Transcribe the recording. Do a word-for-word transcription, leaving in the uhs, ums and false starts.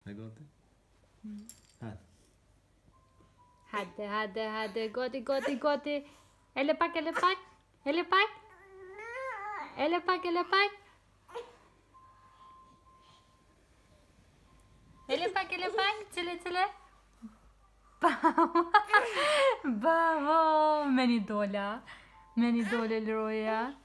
هقولي هات هذا هذا هذا قوتي قوتي قوتي اللي باك اللي باك اللي باك اللي باك اللي باك اللي باك اللي باك تلي تلي بابا ماني دولا ماني دولا الرويا